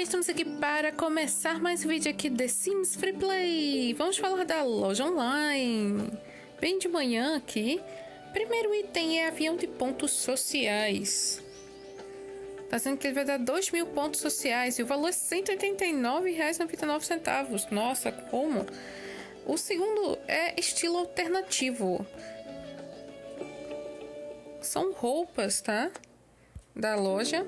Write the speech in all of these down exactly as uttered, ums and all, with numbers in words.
estamos aqui para começar mais um vídeo aqui de The Sims Free Play. Vamos falar da loja online. Bem de manhã aqui. Primeiro item é avião de pontos sociais. Tá dizendo que ele vai dar dois mil pontos sociais e o valor é cento e oitenta e nove reais e noventa e nove centavos. Nossa, como? O segundo é estilo alternativo. São roupas, tá? Da loja.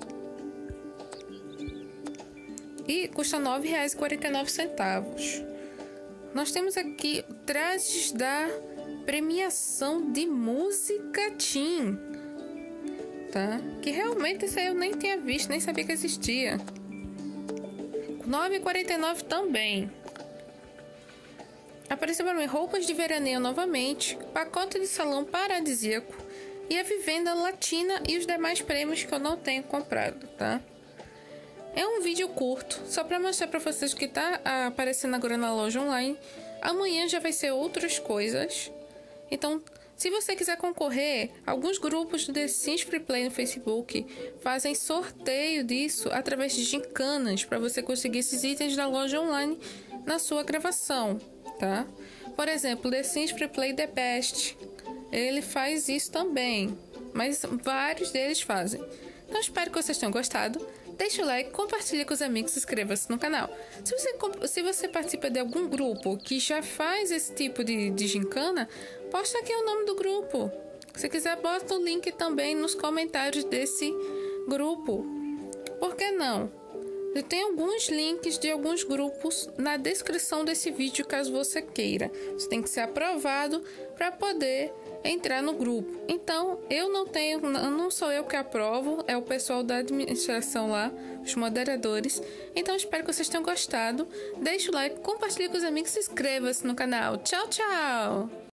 E custa nove reais e quarenta e nove centavos. Nós temos aqui trajes da premiação de música Teen, tá? Que realmente isso aí eu nem tinha visto, nem sabia que existia. nove reais e quarenta e nove centavos também. Apareceu para mim roupas de veraneio novamente, pacote de salão paradisíaco e a vivenda latina e os demais prêmios que eu não tenho comprado, tá? É um vídeo curto, só para mostrar para vocês o que tá aparecendo agora na loja online. Amanhã já vai ser outras coisas. Então, se você quiser concorrer, alguns grupos do The Sims Free Play no Facebook fazem sorteio disso através de gincanas para você conseguir esses itens da loja online na sua gravação, tá? Por exemplo, The Sims Free Play The Best, ele faz isso também, mas vários deles fazem. Então, espero que vocês tenham gostado. Deixa o like, compartilhe com os amigos, se inscreva-se no canal. Se você, se você participa de algum grupo que já faz esse tipo de, de gincana, posta aqui o nome do grupo. Se quiser, bota o link também nos comentários desse grupo. Por que não? Eu tenho alguns links de alguns grupos na descrição desse vídeo, caso você queira. Você tem que ser aprovado para poder entrar no grupo. Então, eu não tenho, não sou eu que aprovo, é o pessoal da administração lá, os moderadores. Então, espero que vocês tenham gostado. Deixe o like, compartilhe com os amigos, se inscreva-se no canal. Tchau, tchau!